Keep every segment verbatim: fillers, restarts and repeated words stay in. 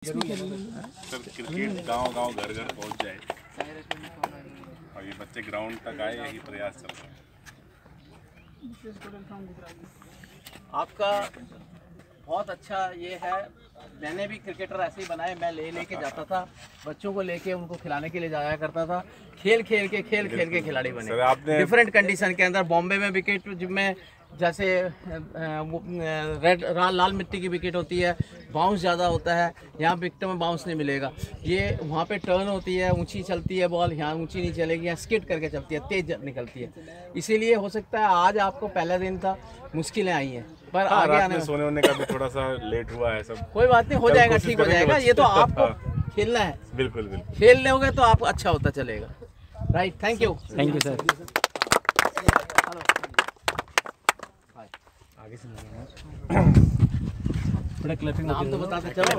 Sir cricket गांव गांव घर घर पहुंच जाए और ये बच्चे ग्राउंड तक आए, यही प्रयास चल रहा है। आपका बहुत अच्छा ये है। मैंने भी क्रिकेटर ऐसे ही बनाए, मैं ले लेके जाता था बच्चों को, लेके उनको खिलाने के लिए जाया करता था। खेल खेल के खेल खेल के खिलाड़ी बने। आपने डिफरेंट कंडीशन के अंदर बॉम्बे में विकेट में जैसे रेड लाल मिट्टी की विकेट होती है, बाउंस ज़्यादा होता है। यहाँ विकेट में बाउंस नहीं मिलेगा। ये वहाँ पे टर्न होती है, ऊंची चलती है बॉल, यहाँ ऊंची नहीं चलेगी, यहाँ स्किट करके चलती है, तेज निकलती है। इसीलिए हो सकता है आज आपको पहला दिन था, मुश्किलें आई हैं, पर हाँ, आगे आने सोने होने का भी थोड़ा सा लेट हुआ है सब। कोई बात नहीं, हो जाएगा, ठीक हो जाएगा। ये तो आपको खेलना है। बिल्कुल बिल्कुल खेल लोगे तो आप अच्छा होता चलेगा। Right, thank you thank you sir. आगे से थोड़ा क्लैपिंग नाम तो बताते चलो।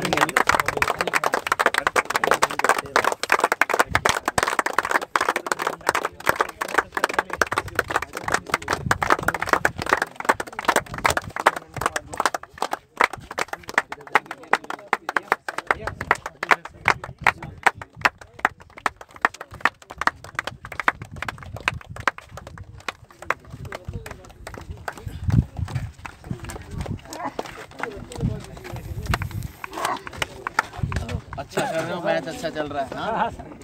अच्छा कर रहे हो, मैच अच्छा चल रहा है। हाँ